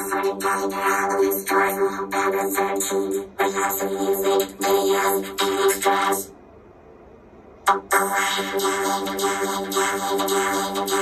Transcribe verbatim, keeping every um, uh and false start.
California day, Halloween stores, November thirteenth. We have some music, videos, and extras. Oh, oh, I'm yelling, yelling, yelling, yelling, yelling.